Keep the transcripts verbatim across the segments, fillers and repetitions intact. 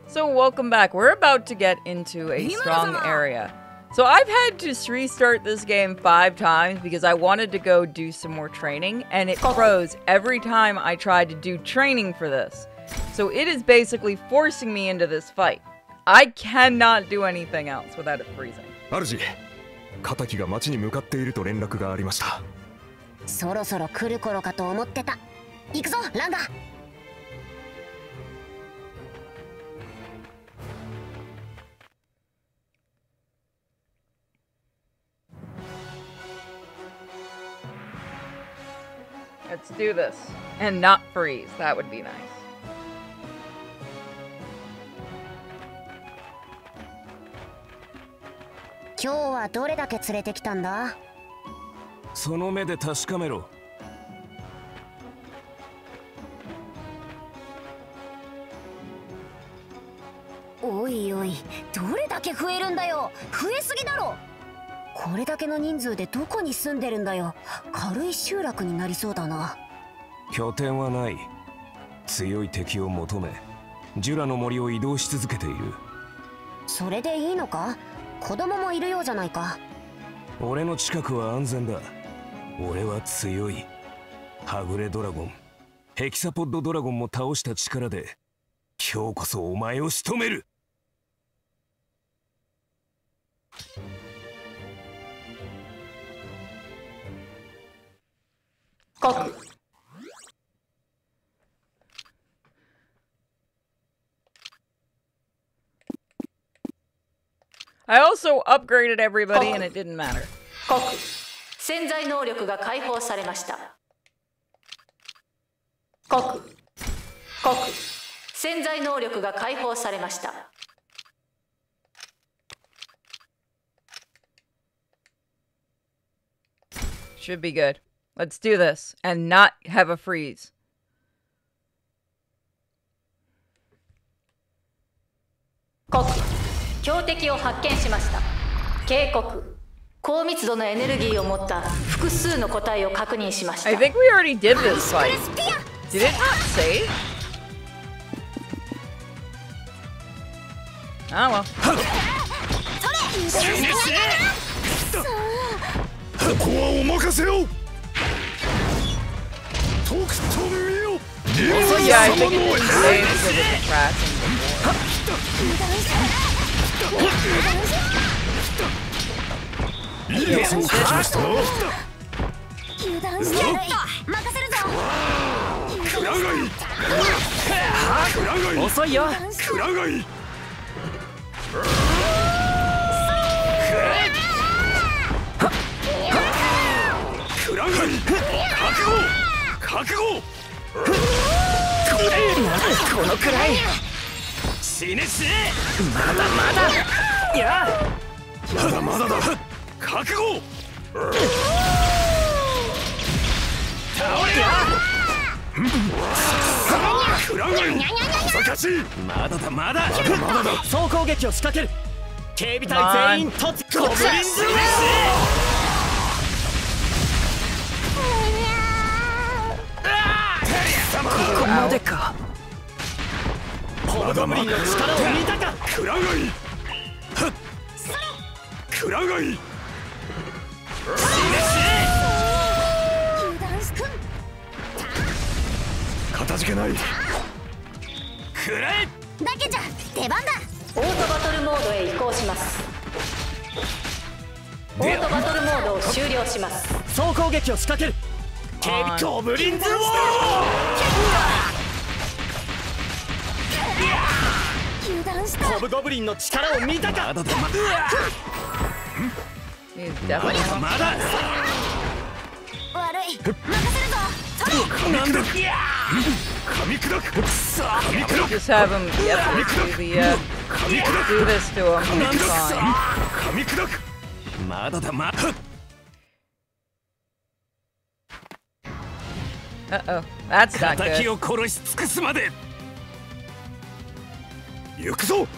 So welcome back. We're about to get into a strong area. So I've had to restart this game five times because I wanted to go do some more training, and it froze every time I tried to do training for this. So it is basically forcing me into this fight. I cannot do anything else without it freezing. 主、敵が町に向かっていると連絡がありました。 そろそろ来る頃かと思ってた。行くぞ、ランガ。 Let's do this. And not freeze. That would be nice. 今日はどれだけ連れてきたんだ？ その目で確かめろ。 おいおい、どれだけ増えるんだよ。増えすぎだろ。これだけの人数でどこに住んでるんだよ。軽い集落になりそうだな。 拠点はない。強い敵を求め、ジュラの森を移動し続けている。 それでいいのか？子供もいるようじゃないか。 俺の近くは安全だ。俺は強い。はぐれドラゴン、ヘキサポッドドラゴンも倒した力で、今日こそお前を仕留める。 国 I also upgraded everybody and it didn't matter. 国潜在能力が解放されました。国国潜在能力が解放されました。 Should be good. Let's do this and not have a freeze. 国強敵を発見しました。警告。高密度のエネルギーを持った複数の個体を確認しました。 I think we already did this fight. Did it not save? Oh well. ここはお任せを。とくと見よ。 Yeah, I think it didn't save because of the crashing before. いいやつを勝ちました。 油断してやる。任せるぞ。 クラガイ。クラガイ。 遅いよ。 クラガイ。クラガイ。覚悟。覚悟。 このくらい。死ね死ね。まだまだ。いや。 まだまだだ。覚悟。 倒れや。 クラガイ。朝勝ち。 まだだまだ。 まだだ。 総攻撃を仕掛ける。警備隊全員突ゴブリンズメッシ。ここまでか。ホブゴブリンの力を見たか。 クラガイ。クラガイ。かたじけない。 くらえ。 だけじゃ出番だ。 オートバトルモードへ移行します。オートバトルモードを終了します。 総攻撃を仕掛ける。警備ゴブリンズウォー。 油断した。 ホブゴブリンの力を見たか。まだだまだ。まだ。 悪い。任せるぞ。 なんだ。 噛み砕く。噛み砕く。 Just have him, yep, do the, uh, do this to him. It's fine. 噛み砕く。 まだだまだ。 Uh-oh, that's not 敵 good. を殺し尽くすまで。 行くぞ。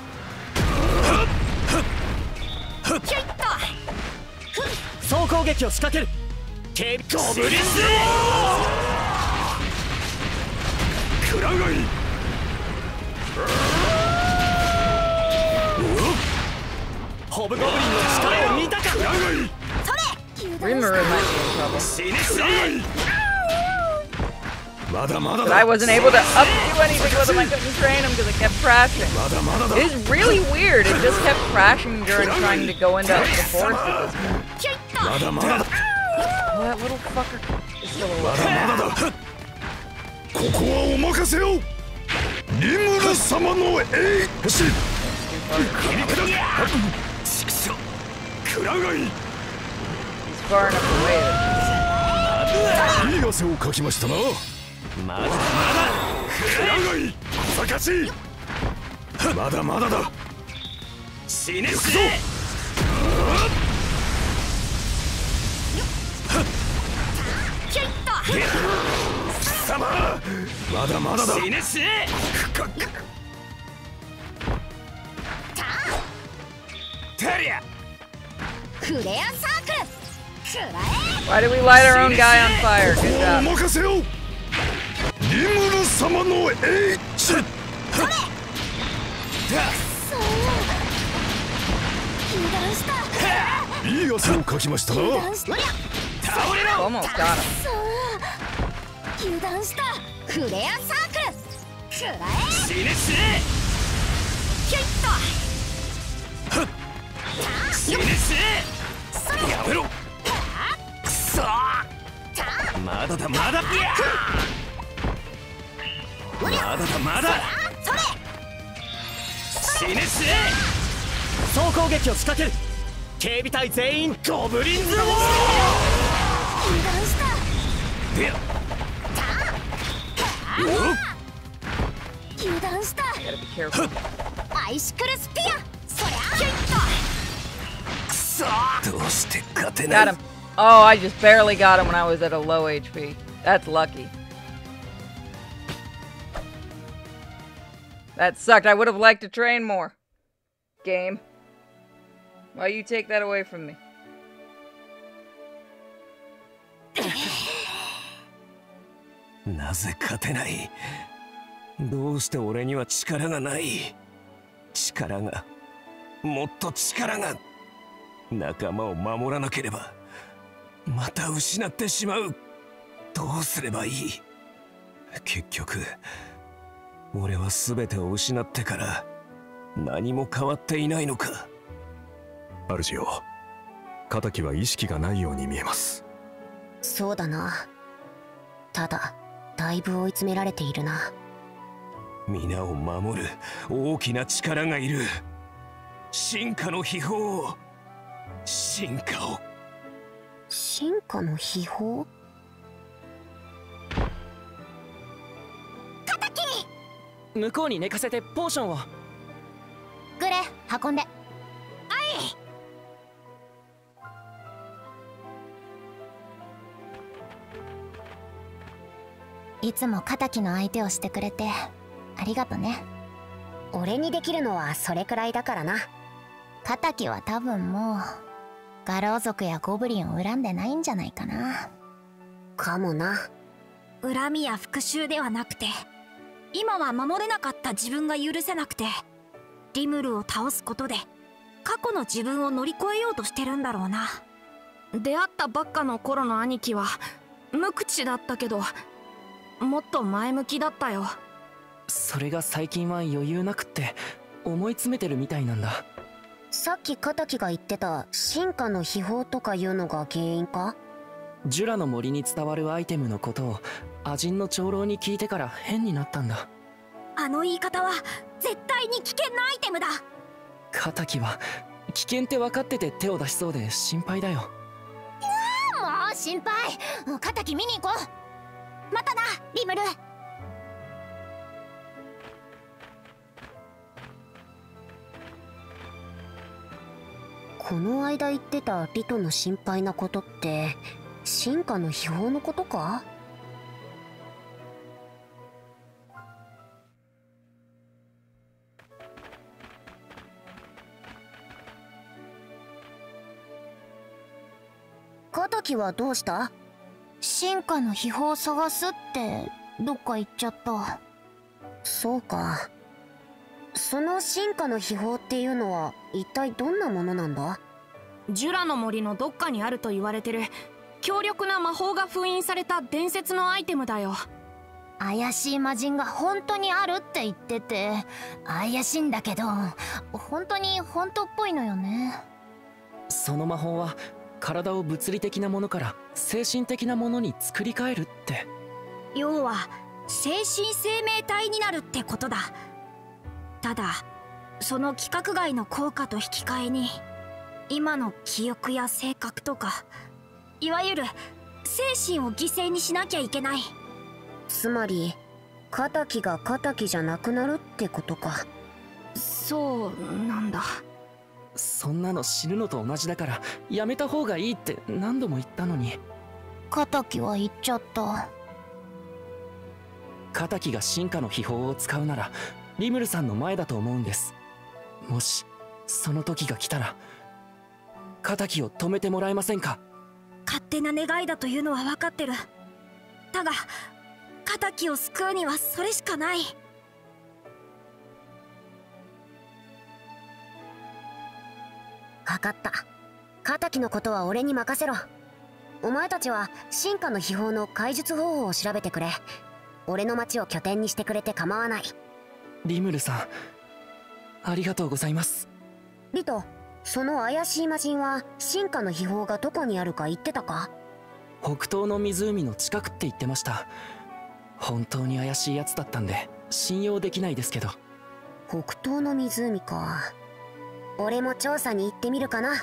総攻撃を仕掛ける。警備ゴブリンズ。 クラガイ。 ホブゴブリンの力を見たか。 Rimuru might be in trouble. 死ね死ね。まだまだ But だ。 I wasn't able to up do anything with him. I couldn't train him because it kept crashing. まだまだだ。 It is really weird. It just kept crashing during trying to go into the forest with this guy. まだまだだ。 Oh, that little fucker is still ま alive. だまだだ。ここはお任せよ。リムル様の栄し。噛み砕け。畜生。クラガイ。 He's far enough away that いい汗をかきましたな。まだまだ。クラガイ。小賢しい。まだまだだ。死ね死ね。貴様。まだまだだ。死ね死ね。テリア。 フレアサークルくらえ。 Why did we light our own guy on fire? こ Good こはお job. 任せよ。リムル様の栄し。 そう油断した。 いい汗をかきましたな。 油断した。 倒れろ。 Almost got him. そう油断した。フレアサークルくらえ。 死ね死ね。 ヒュイッと。 死ね死ね。やめろ。くそー。まだだまだ。まだだまだ。 それ。 死ね死ね。総攻撃を仕掛ける。警備隊全員ゴブリンズウォー。 油断した。 で。 油断した。 Gotta be careful. アイシクルスピア。そりゃ。ヒュイッと。 くそー。どうして勝てない。 Got him. Oh, I just barely got him when I was at a low H P. That's lucky. That sucked. I would have liked to train more. Game. Why you take that away from me? なぜ勝てない。どうして俺には力がない。力が、もっと力が。仲間を守らなければまた失ってしまう。どうすればいい。結局俺は全てを失ってから何も変わっていないのか。 主よ、敵は意識がないように見えます。 そうだな。ただだいぶ追い詰められているな。 皆を守る大きな力がいる。進化の秘宝を。進化を。 進化の秘宝。 向こうに寝かせてポーションを。 グレ運んで。いつも敵の相手をしてくれてありがとね。俺にできるのはそれくらいだからな。敵は多分もうガロー族やゴブリンを恨んでないんじゃないかな。かもな。 恨みや復讐ではなくて、今は守れなかった自分が許せなくて、リムルを倒すことで過去の自分を乗り越えようとしてるんだろうな。出会ったばっかの頃の兄貴は無口だったけど、もっと前向きだったよ。 それが最近は余裕なくって思い詰めてるみたいなんだ。 さっき敵が言ってた進化の秘宝とかいうのが原因か。 ジュラの森に伝わるアイテムのことをアジンの長老に聞いてから変になったんだ。 あの言い方は絶対に危険なアイテムだ。 敵は危険って分かってて手を出しそうで心配だよ。 もう心配。敵見に行こう。またなリムル。この間言ってたリトの心配なことって進化の秘宝のことか。敵はどうした？進化の秘宝を探すってどっか行っちゃった。そうか。 その進化の秘宝っていうのは一体どんなものなんだ？ ジュラの森のどっかにあると言われてる強力な魔法が封印された伝説のアイテムだよ。 怪しい魔人が本当にあるって言ってて怪しいんだけど本当に本当っぽいのよね。 その魔法は体を物理的なものから精神的なものに作り変えるって。 要は精神生命体になるってことだ。ただその規格外の効果と引き換えに今の記憶や性格とかいわゆる精神を犠牲にしなきゃいけない。 つまり敵が敵じゃなくなるってことか。 そうなんだ。 そんなの死ぬのと同じだからやめた方がいいって何度も言ったのに。 敵は言っちゃった。 敵が進化の秘宝を使うならリムルさんの前だと思うんです。もしその時が来たら敵を止めてもらえませんか？ 勝手な願いだというのは分かってる。だが敵を救うにはそれしかない。 分かった。敵のことは俺に任せろ。お前たちは進化の秘宝の解術方法を調べてくれ。俺の町を拠点にしてくれて構わない。 リムルさんありがとうございます。 リト、その怪しい魔人は進化の秘宝がどこにあるか言ってたか？ 北東の湖の近くって言ってました。本当に怪しいやつだったんで信用できないですけど。 北東の湖か。俺も調査に行ってみるかな。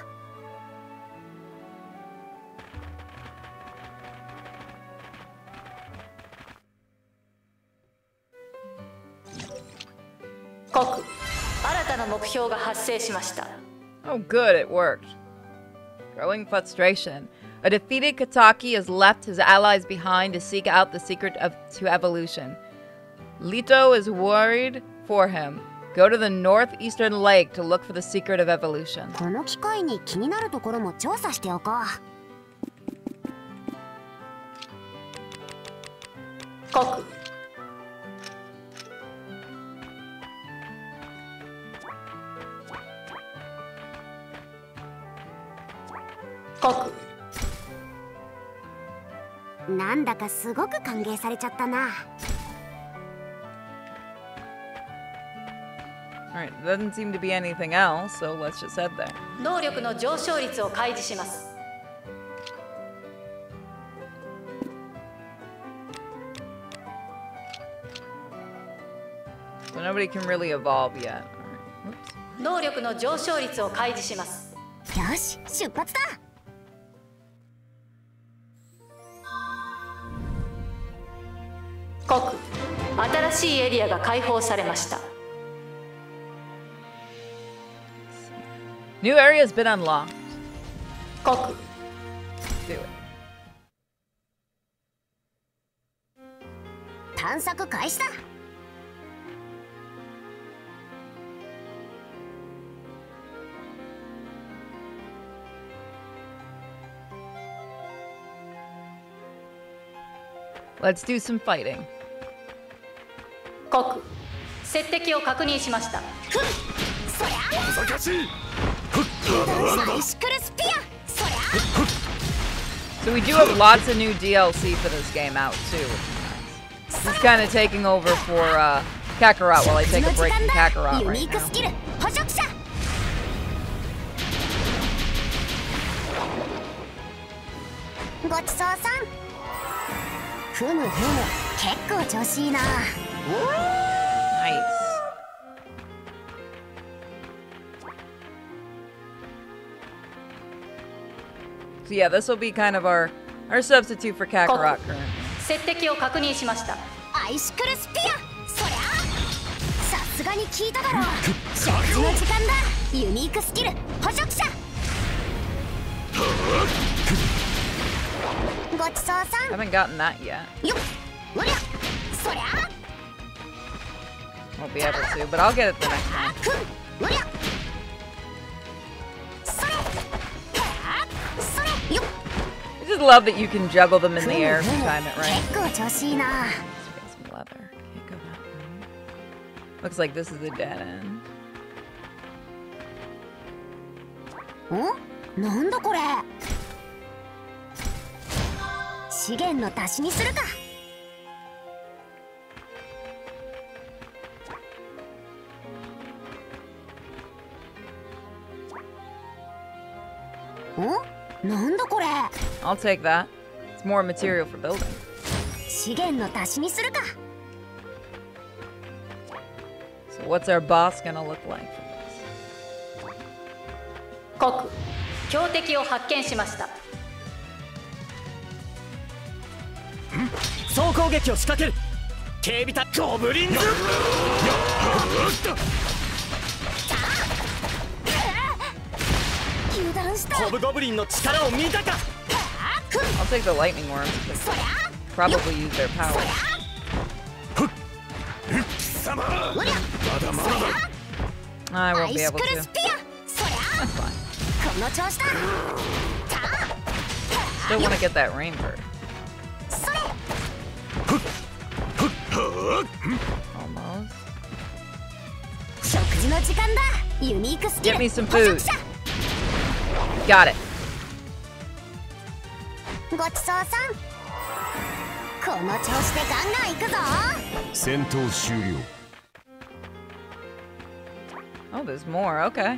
国、新たな目標が発生しました。 Oh, good, it worked. Growing frustration. A defeated Kataki has left his allies behind to seek out the secret of to evolution. Lito is worried for him. Go to the northeastern lake to look for the secret of evolution. この機会に気になるところも調査しておこう。 国、国、 なんだかすごく歓迎されちゃったな。 Alright, there doesn't seem to be anything else, so let's just head there. 能力の上昇率を開示します。 So nobody can really evolve yet. Alright, whoops. 能力の上昇率を開示します。 よし、出発だ。 国、新しいエリアが開放されました。 New area has been unlocked. 国、 Do it. 探索開始だ。 Let's do some fighting. 国、接敵を確認しました。 ふん、そりゃ。 難しい。 アイシクルスピア。そりゃ。 So we do have lots of new D L C for this game out too, which is nice. This is kind of taking over for uh, Kakarot while I take a break from Kakarot ユ right ニークスキル now. 捕食者。ごちそうさん。ふむふむ、結構調子いいな。 Nice. So yeah, this will be kind of our our substitute for Kakarot currently. 接敵を確認しました。 アイシクルスピア。そりゃ。さすがに聞いただろう。食事の時間だ。ユニークスキル捕食者。ごちそうさん。 Haven't gotten that yet. よっ、おりゃ。そりゃ。 Won't be able to, but I'll get it the next time. ふん、おりゃ。それ。それ。よっ。 I just love that you can juggle them in the air if you time it right. 結構調子いいな。 Let's get some leather. Can't go that way. Looks like this is the dead end. ん？なんだこれ。資源の足しにするか。ん？なんだこれ。 I'll take that. It's more material for building. 資源の足しにするか。 So what's our boss gonna look like for this? 国、強敵を発見しました。 総攻撃を仕掛ける。警備隊ゴブリンズ。 油断した。 ホブゴブリンの力を見たか。 I'll take the lightning worms. Probably use their power. I won't be able to. That's fine. Still want to get that rain bird. Almost. Get me some food. Got it. ごちそうさん。この調子でガンガン行くぞ。 戦闘終了。 Oh, there's more. Okay.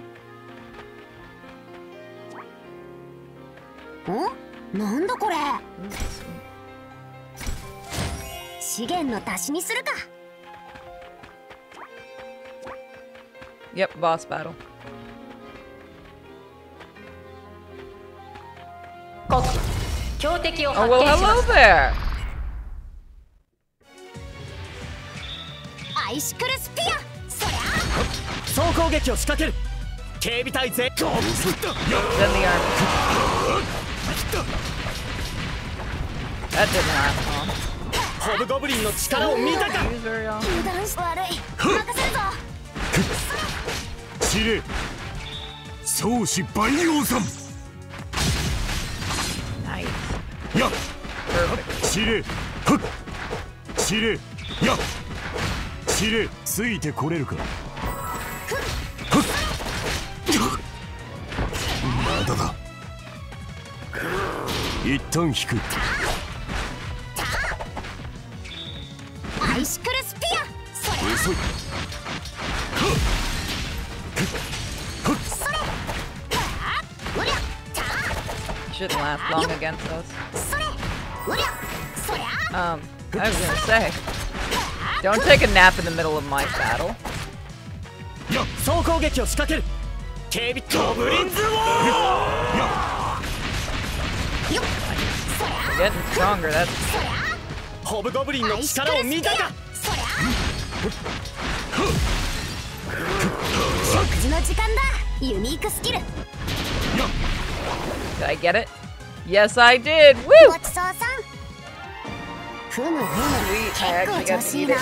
ん？なんだこれ。資源の足しにするか。 Yep, boss battle. 国、強敵を Oh 発 well, 見しま hello した。 there. アイシクルスピア。そりゃ。 総攻撃を仕掛ける。警備隊全。 Send the army. That didn't last long. ホブゴブリンの力を見たか。 Use very long. 油断し悪い。任せるぞ。 司令宗師万葉さん。 Nice. やっ Perfect. 司令ふっ司令やっ司令ついてこれるか。ふっまだだ。一旦引く。 アイシクルスピア。そりゃ。 遅い。 Shouldn't last long against us. Um, I was gonna say, don't take a nap in the middle of my battle. 総攻撃を仕掛ける。警備ゴブリンズウォー。 Getting stronger. That's ホブゴブリンの力を見たか。 食事の時間だ。ユニークスキル。 Did I get it? Yes, I did. Woo! ごちそうさん。ふむふむ。 Sweet. I 結構 actually 調 got 子 to いい eat な。 it.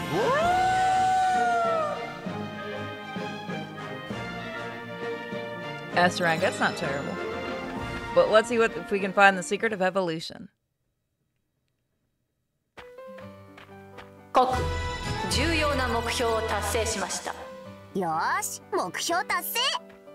S rank. That's not terrible. But let's see what if we can find the secret of evolution. 国、重要な目標を達成しました。 よーし、目標達成。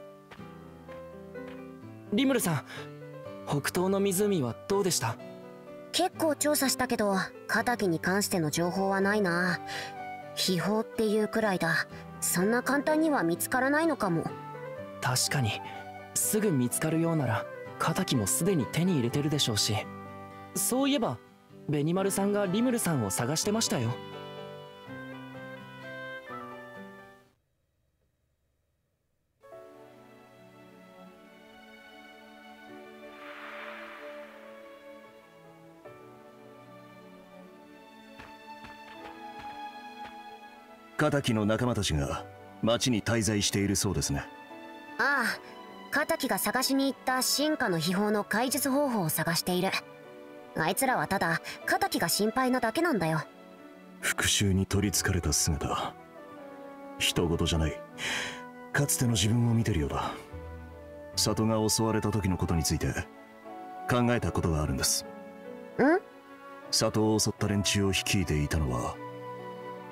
リムルさん、北東の湖はどうでした？ 結構調査したけど、仇に関しての情報はないな。秘宝っていうくらいだ。そんな簡単には見つからないのかも。 確かに、すぐ見つかるようなら、仇もすでに手に入れてるでしょうし。そういえば、ベニマルさんがリムルさんを探してましたよ。 仇の仲間たちが町に滞在しているそうですね。 ああ、仇が探しに行った進化の秘宝の解術方法を探している。あいつらはただ仇が心配なだけなんだよ。 復讐に取りつかれた姿、人事じゃない。かつての自分を見てるようだ。里が襲われた時のことについて考えたことがあるんです。 ん？ 里を襲った連中を率いていたのは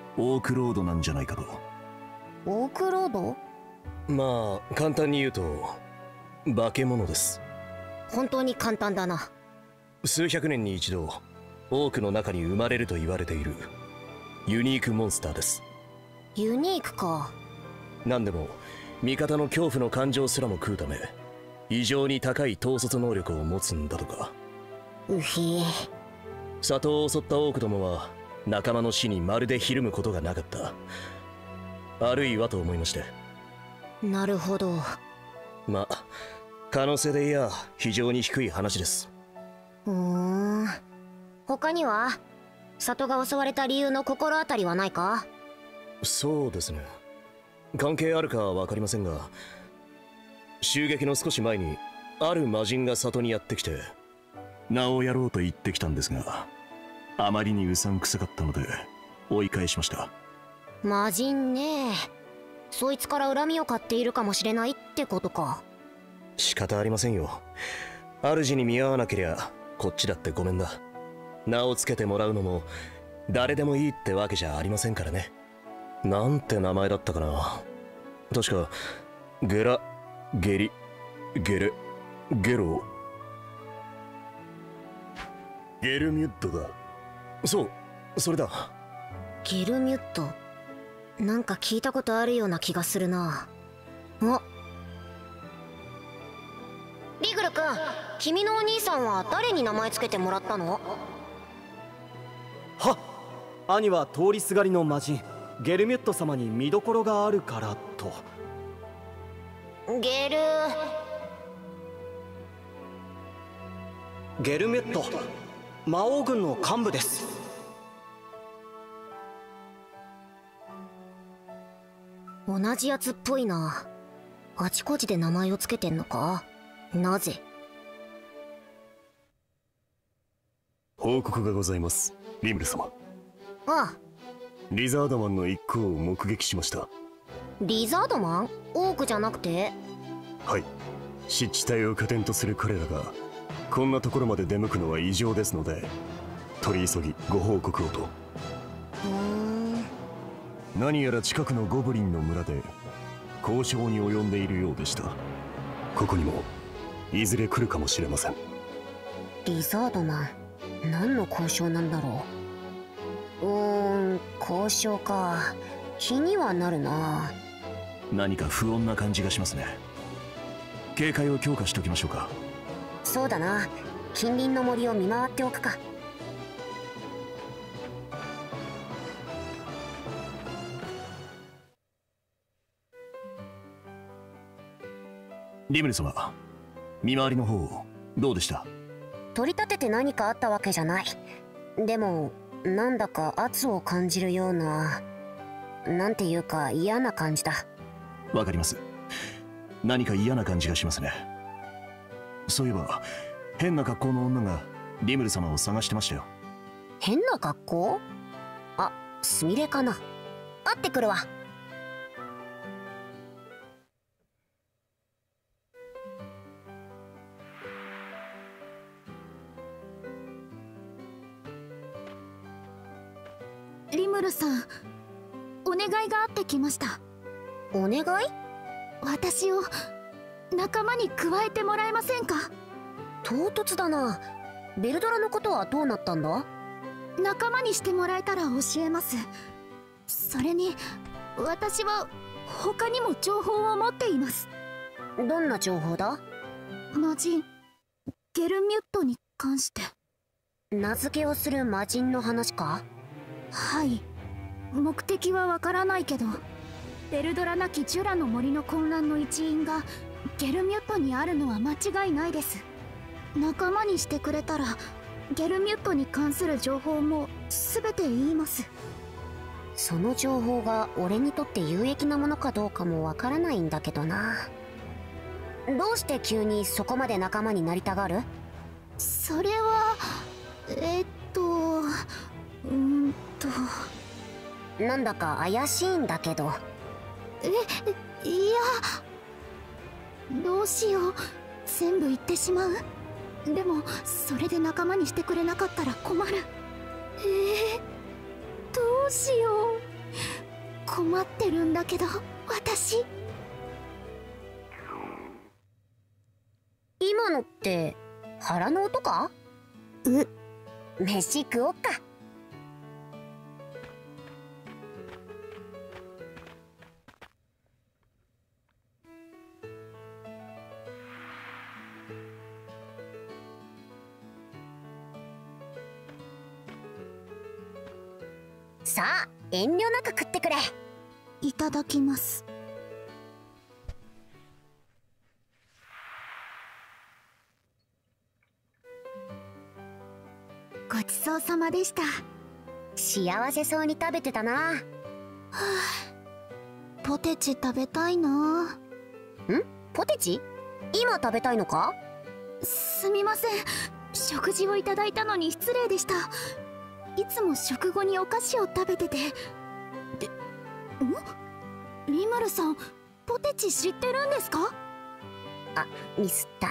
オークロードなんじゃないかと。 オークロード？ まあ簡単に言うと化け物です。 本当に簡単だな。 数百年に一度オークの中に生まれると言われているユニークモンスターです。 ユニークか。 何でも味方の恐怖の感情すらも食うため異常に高い統率能力を持つんだとか。 うひ。 里を襲ったオークどもは仲間の死にまるでひるむことがなかった。あるいはと思いまして。 なるほど。 まあ可能性でいや非常に低い話です。 うーん。他には里が襲われた理由の心当たりはないか？ そうですね、関係あるかは分かりませんが、襲撃の少し前にある魔人が里にやってきて名をやろうと言ってきたんですが、あまりにうさんくさかったので追い返しました。 魔人ね。そいつから恨みを買っているかもしれないってことか。 仕方ありませんよ。主に見合わなけりゃこっちだってごめんだ。名をつけてもらうのも誰でもいいってわけじゃありませんからね。なんて名前だったかな。確かゲラゲリゲレゲロゲルミュッドだ。そう、それだ。 ゲルミュッド、なんか聞いたことあるような気がするな。あ、リグル君、君のお兄さんは誰に名前つけてもらったの？ はっ、兄は通りすがりの魔人ゲルミュット様に見どころがあるからと。 ゲルゲルミュット、魔王軍の幹部です。 同じやつっぽいな。あちこちで名前をつけてんのか？なぜ？ 報告がございます、リムル様。 ああ、 リザードマンの一行を目撃しました。 リザードマン？オークじゃなくて？ はい、湿地帯を拠点とする彼らがこんなところまで出向くのは異常ですので、取り急ぎご報告をと。 ふーん。 何やら近くのゴブリンの村で交渉に及んでいるようでした。ここにもいずれ来るかもしれません。 リザードマン、何の交渉なんだろう。うーん、交渉か。気にはなるな。 何か不穏な感じがしますね。警戒を強化しておきましょうか。 そうだな。近隣の森を見回っておくか。 リムル様、見回りの方どうでした？ 取り立てて何かあったわけじゃない。でもなんだか圧を感じるような、なんていうか嫌な感じだ。 わかります。何か嫌な感じがしますね。そういえば変な格好の女がリムル様を探してましたよ。 変な格好？あ、スミレかな。会ってくるわ。 リムルさん、お願いがあってきました。 お願い？ 私を仲間に加えてもらえませんか？ 唐突だな。ベルドラのことはどうなったんだ？ 仲間にしてもらえたら教えます。それに私は他にも情報を持っています。 どんな情報だ？ 魔人ゲルミュットに関して。 名付けをする魔人の話か？ はい、目的はわからないけど、ベルドラなきジュラの森の混乱の一因がゲルミュットにあるのは間違いないです。仲間にしてくれたらゲルミュットに関する情報も全て言います。 その情報が俺にとって有益なものかどうかもわからないんだけどな。どうして急にそこまで仲間になりたがる？ それはえっとうーんとなんだか怪しいんだけど。 え、いや、どうしよう。全部言ってしまう。でもそれで仲間にしてくれなかったら困る。えー、どうしよ困ってるんだけど私。 今のって腹の音か？う、飯食おっか。さあ、遠慮なく食ってくれ。 いただきます。ごちそうさまでした。 幸せそうに食べてたな。はあ、ポテチ食べたいな。 ん？ポテチ？今食べたいのか？ すみません、食事をいただいたのに失礼でした。いつも食後にお菓子を食べてて。で、ん？リムルさん、ポテチ知ってるんですか？ あ、ミスった。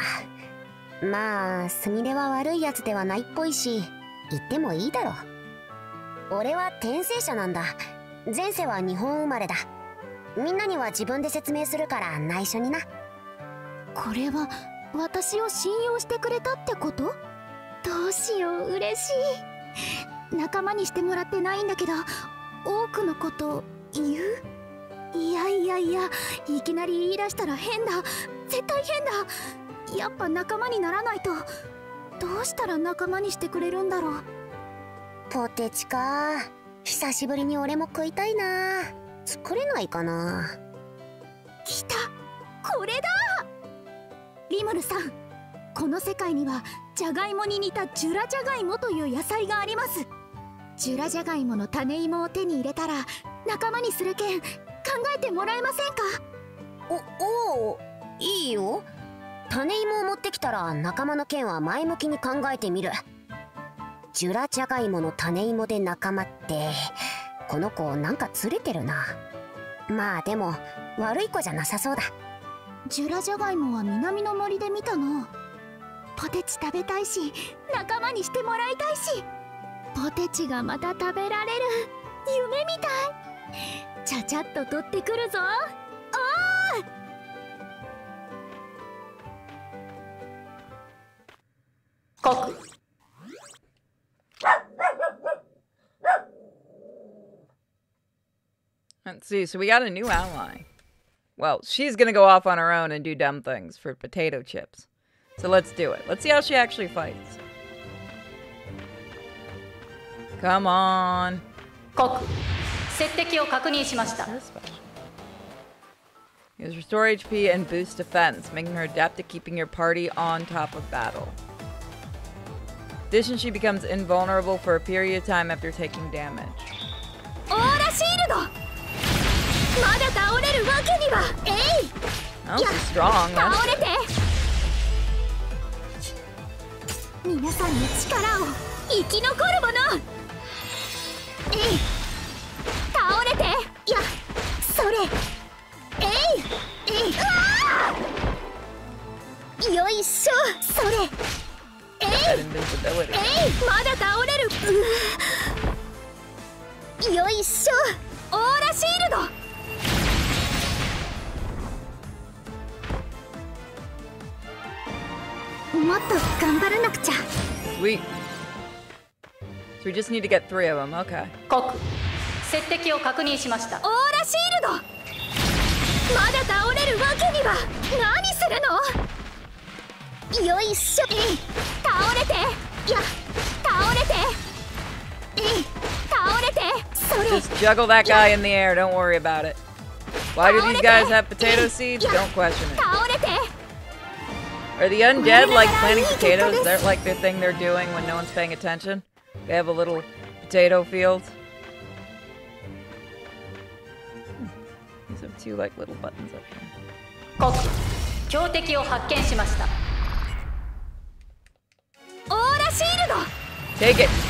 まあ、すみれは悪いやつではないっぽいし、言ってもいいだろう。俺は転生者なんだ。前世は日本生まれだ。みんなには自分で説明するから内緒にな。 これは私を信用してくれたってこと？どうしよう、嬉しい。仲間にしてもらってないんだけど、多くのこと言う？いやいやいや、いきなり言い出したら変だ。絶対変だ。やっぱ仲間にならないと。どうしたら仲間にしてくれるんだろう。 ポテチか。久しぶりに俺も食いたいな。作れないかな。 来た、これだ。リムルさん、この世界にはジャガイモに似たジュラジャガイモという野菜があります。ジュラジャガイモの種芋を手に入れたら仲間にする件考えてもらえませんか？ お、おう、いいよ。種芋を持ってきたら仲間の件は前向きに考えてみる。ジュラジャガイモの種芋で仲間って、この子なんかずれてるな。まあでも悪い子じゃなさそうだ。 ジュラジャガイモは南の森で見たな。ポテチ食べたいし、仲間にしてもらいたいし、ポテチがまた食べられる夢みたい。ちゃちゃっと取ってくるぞ。おー！ 告。 Let's see, so we got a new ally. Well, she's gonna go off on her own and do dumb things for potato chips. So let's do it. Let's see how she actually fights. Come on. 告。接敵を確認しました。 Use restore H P and boost defense, making her adept at keeping your party on top of battle. In addition, she becomes invulnerable for a period of time after taking damage. オーラシールド。まだ倒れるわけには。えい。 Oh, she's strong. 倒れて。皆さんの力を生き残るもの。えい。倒れて。いや、それ。えい。えい。ああ。よいしょ。それ。えい。えい。まだ倒れる。よいしょ。オーラシールド。もっと頑張らなくちゃ。 Sweet. So we just need to get three of them. Okay. 告。接敵を確認しました。 オーラシールド。まだ倒れるわけには。何するの？よいしょ。えい。倒れて。いや、倒れて。えい。倒れて。それ。 Just juggle that guy in the air. Don't worry about it. Why do these guys have potato seeds? Don't question it. 倒れて。 Are the undead like planting potatoes? Is that like the thing they're doing when no one's paying attention? They have a little potato field. Hmm. These have two like little buttons up here. 告。強敵を発見しました。 オーラシールド。 Take it.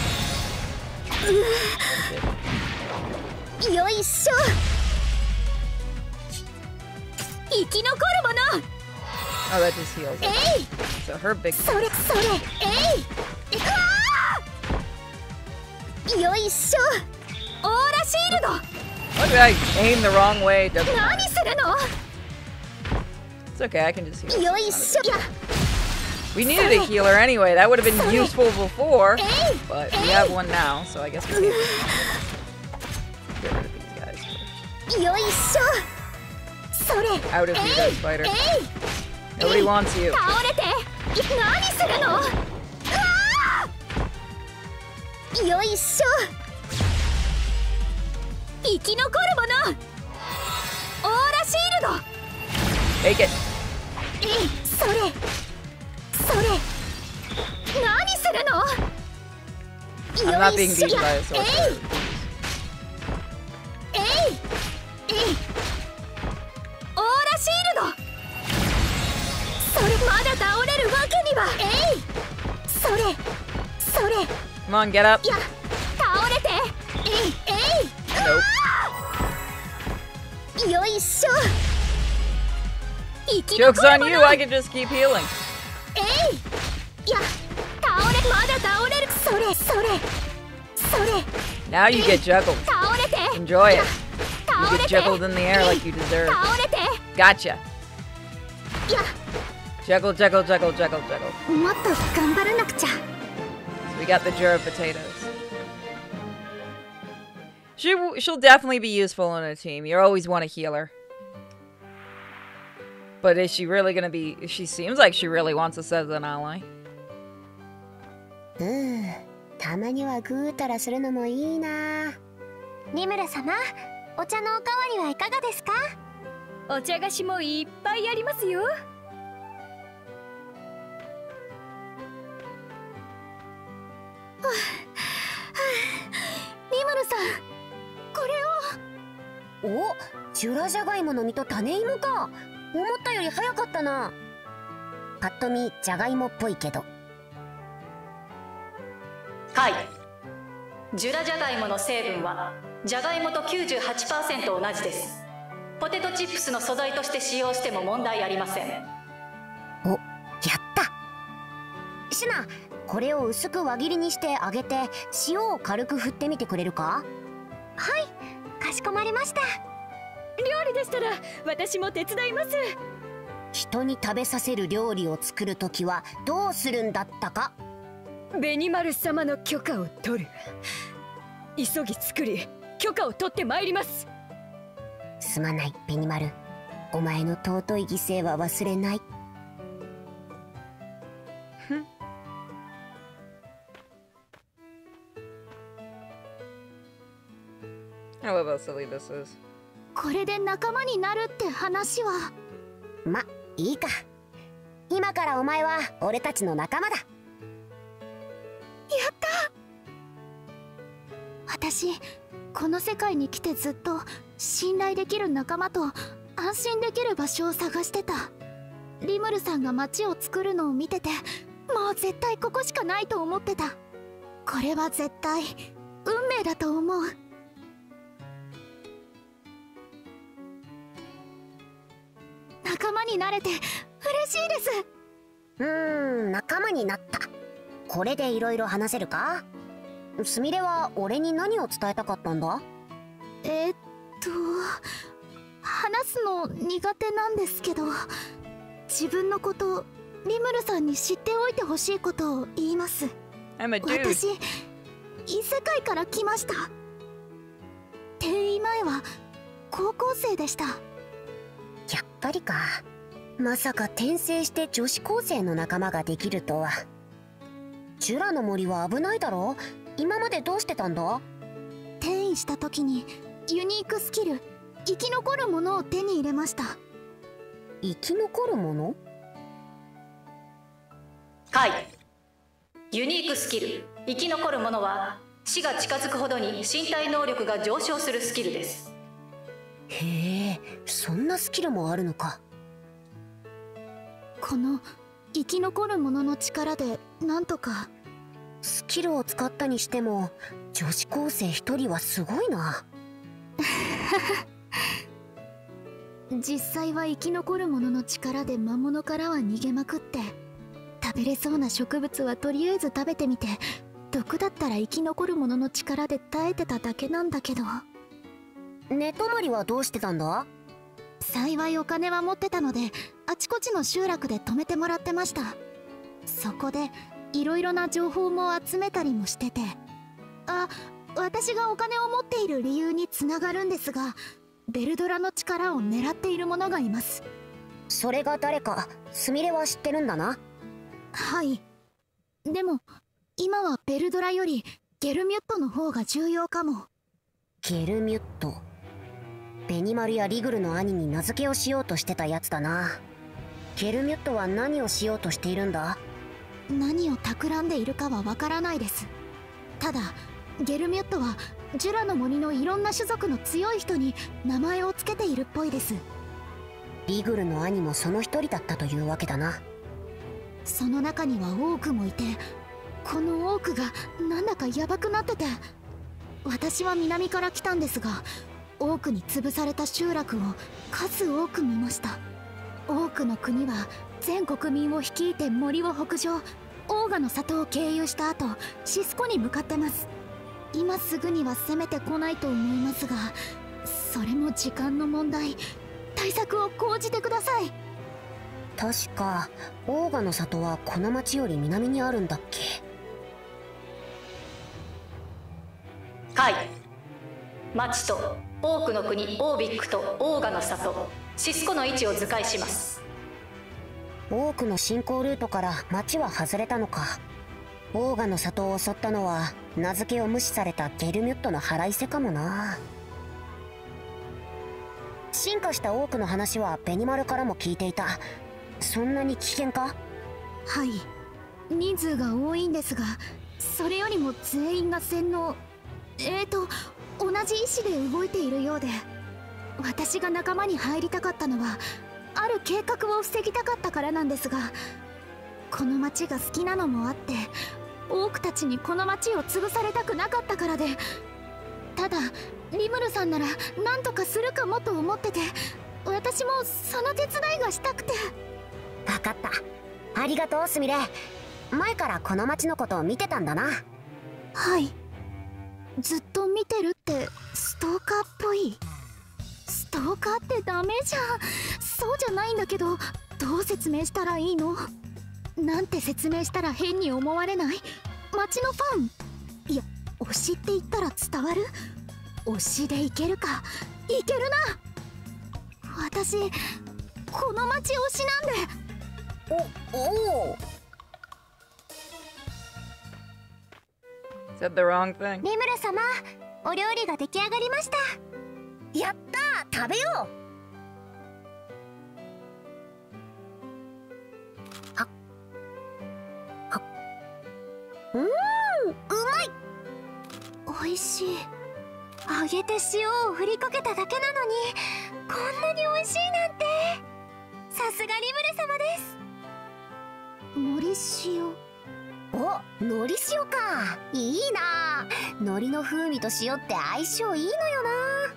よいしょ。生き残るもの。 Oh, that just heals. Hey! So her big. それそれ。えい。ああ。よいしょ。オーラシールド。 What did I aim the wrong way? It doesn't matter. 何するの？ It's okay, I can just heal. よいしょ。 We needed a healer anyway. That would have been useful before, but we have one now, so I guess we can get rid of these guys first. よいしょ。それ。 Out of you, Death Spider. Nobody wants you. 倒れて。何するの？よいしょ。生き残るもの。オーラシールド。 Take it. えい、それ。それ。何するの？ I'm not being beaten by a sword. えい。えい。えい。オーラシールド。それまだ倒れるわけには。えい。それ。それ。 Come on, get up. いや、倒れて。えい。えい。 Nope. よいしょ。 Joke's on you, I can just keep healing. えい。いや、倒れ、まだ倒れる。それ、それ。それ。 Now you get juggled. 倒れて。 Enjoy it. You 倒れ get て。 juggled in the air like you deserve. 倒れて。 Gotcha. いや。 Juggle, juggle, juggle, juggle, juggle. もっと頑張らなくちゃ。 So we got the jar of potatoes. She, she'll definitely be useful in a team. You always want a healer. But is she really gonna be... She seems like she really wants us as an ally. うん、たまにはぐうたらするのもいいな。リムル様、お茶のおかわりはいかがですか？ お茶菓子もいっぱいありますよ。リムルさん、これを。お、ジュラジャガイモの実と種芋か。思ったより早かったな。パッと見ジャガイモっぽいけど。 はい。ジュラジャガイモの成分はジャガイモと きゅうじゅうはちパーセント 同じです。ポテトチップスの素材として使用しても問題ありません。 お、やった。シュナ、これを薄く輪切りにして揚げて塩を軽く振ってみてくれるか？はい、かしこまりました。料理でしたら私も手伝います。人に食べさせる料理を作るときはどうするんだったか？ ベニマル様の許可を取る。急ぎ作り許可を取ってまいります。 すまないベニマル、お前の尊い犠牲は忘れない。 I love how silly this is. これで仲間になるって話は。 ま、いいか。今からお前は俺たちの仲間だ。やった。私、この世界に来てずっと信頼できる仲間と安心できる場所を探してた。リムルさんが街を作るのを見てて、もう絶対ここしかないと思ってた。これは絶対運命だと思う。仲間になれて嬉しいです。 うーん、仲間になった。これでいろいろ話せるか？すみれは俺に何を伝えたかったんだ？ えー、っと話すの苦手なんですけど、自分のことリムルさんに知っておいてほしいことを言います。私、異世界から来ました。転移前は高校生でした。 やっぱりか。まさか転生して女子高生の仲間ができるとは。ジュラの森は危ないだろ？今までどうしてたんだ？ 転移した時にユニークスキル、生き残るものを手に入れました。 生き残るもの？ はい。ユニークスキル、生き残るものは死が近づくほどに身体能力が上昇するスキルです。 へえ、そんなスキルもあるのか。 この生き残るものの力でなんとか。 スキルを使ったにしても女子高生一人はすごいな。 実際は生き残るものの力で魔物からは逃げまくって、食べれそうな植物はとりあえず食べてみて、毒だったら生き残るものの力で耐えてただけなんだけど。 寝泊まりはどうしてたんだ？ 幸いお金は持ってたので、あちこちの集落で泊めてもらってました。そこでいろいろな情報も集めたりもしてて、あ、私がお金を持っている理由につながるんですが、ベルドラの力を狙っている者がいます。 それが誰かスミレは知ってるんだな。 はい。でも今はベルドラよりゲルミュットの方が重要かも。 ゲルミュット、ベニマルやリグルの兄に名付けをしようとしてたやつだな。ゲルミュットは何をしようとしているんだ？ 何を企んでいるかはわからないです。ただゲルミュットはジュラの森のいろんな種族の強い人に名前を付けているっぽいです。 リグルの兄もその一人だったというわけだな。 その中にはオークもいて、このオークがなんだかヤバくなってて、私は南から来たんですが、オークに潰された集落を数多く見ました。オークの国は全国民を率いて森を北上、オーガの里を経由した後シスコに向かってます。今すぐには攻めてこないと思いますが、それも時間の問題。対策を講じてください。 確かオーガの里はこの町より南にあるんだっけ？ はい。町とオークの国オービックとオーガの里シスコの位置を図解します。 オークの進行ルートから町は外れたのか。オーガの里を襲ったのは名付けを無視されたゲルミュットの腹いせかもな。進化したオークの話はベニマルからも聞いていた。そんなに危険か？ はい、人数が多いんですが、それよりも全員が洗脳、えーと同じ意志で動いているようで、私が仲間に入りたかったのはある計画を防ぎたかったからなんですが、この町が好きなのもあって、オークたちにこの町を潰されたくなかったからで、ただリムルさんなら何とかするかもと思ってて、私もその手伝いがしたくて。 分かった、ありがとうスミレ。前からこの町のことを見てたんだな。 はい、ずっと見てるってストーカーっぽい。ストーカーってダメじゃん。そうじゃないんだけど、どう説明したらいいの？なんて説明したら変に思われない？町のファン、いや推しって言ったら伝わる？推しでいけるか？いけるな。私この町推しなんで。 おお。 Said the wrong thing. リムル様、お料理が出来上がりました。やったー、食べよう。はっはっ、うーん、うまい。 おいしい。揚げて塩を振りかけただけなのにこんなに美味しいなんて。さすがリムル様です。のり塩。 お、のり塩か。いいな。のりの風味と塩って相性いいのよな。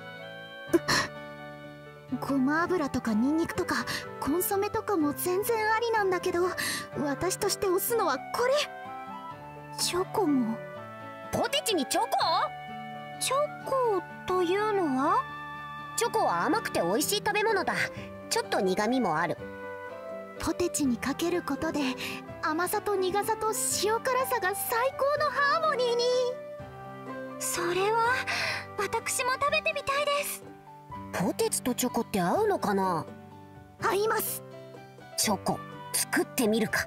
ごま油とかニンニクとかコンソメとかも全然ありなんだけど、私として推すのはこれ。チョコも。 ポテチにチョコ？ チョコというのは？ チョコは甘くて美味しい食べ物だ。ちょっと苦味もある。 ポテチにかけることで甘さと苦さと塩辛さが最高のハーモニーに。それは私も食べてみたいです。 ポテチとチョコって合うのかな？ 合います。 チョコ作ってみるか。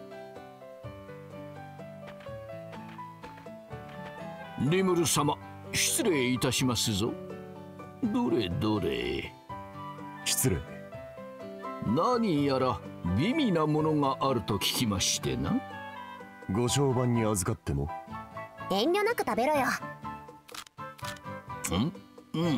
リムル様、失礼いたしますぞ。どれどれ。 失礼。 何やら美味なものがあると聞きましてな。 ご商売に預かっても。 遠慮なく食べろよ。 ん、うん、うん、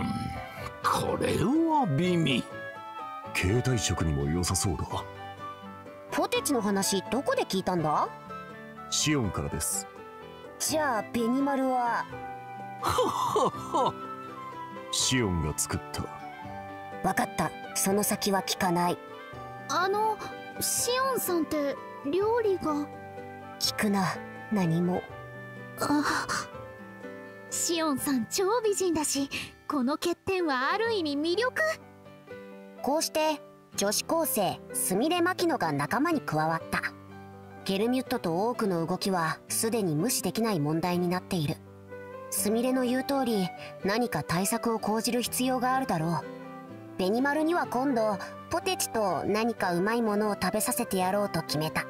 これは美味。 携帯食にも良さそうだ。 ポテチの話どこで聞いたんだ？ シオンからです。 じゃあベニマルは。 はっはっは。 シオンが作った。 分かった、その先は聞かない。 あのシオンさんって料理が。 聞くな、何も。 あ、シオンさん超美人だしこの欠点はある意味魅力。 こうして女子高生スミレマキノが仲間に加わった。ゲルミュットとオークの動きはすでに無視できない問題になっている。スミレの言う通り何か対策を講じる必要があるだろう。ベニマルには今度ポテチと何かうまいものを食べさせてやろうと決めた。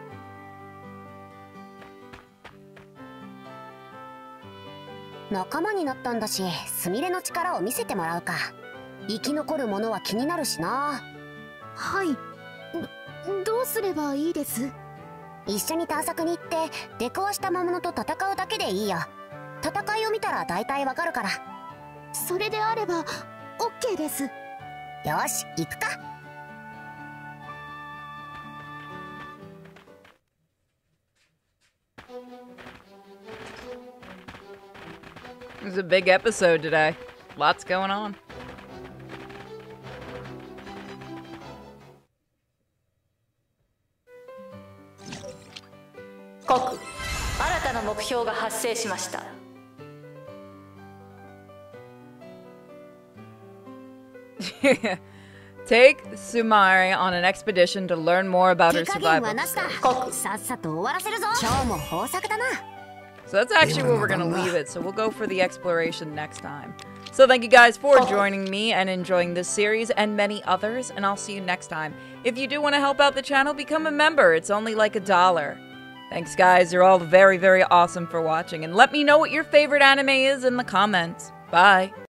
仲間になったんだし、スミレの力を見せてもらうか。生き残るものは気になるしな。 はい。ど、どうすればいいです？ 一緒に探索に行って出くわした魔物と戦うだけでいいよ。戦いを見たら大体わかるから。 それであれば オーケー です。 よし、行くか。 It was a big episode today. Lots going on. Koku、新たな目標が発生しました。 Take Sumari on an expedition to learn more about her survival. さっさと終わらせるぞ。今日も豊作だな。 So that's actually where we're going to leave it. So we'll go for the exploration next time. So thank you guys for joining me and enjoying this series and many others. And I'll see you next time. If you do want to help out the channel, become a member. It's only like a dollar. Thanks guys. You're all very, very awesome for watching. And let me know what your favorite anime is in the comments. Bye.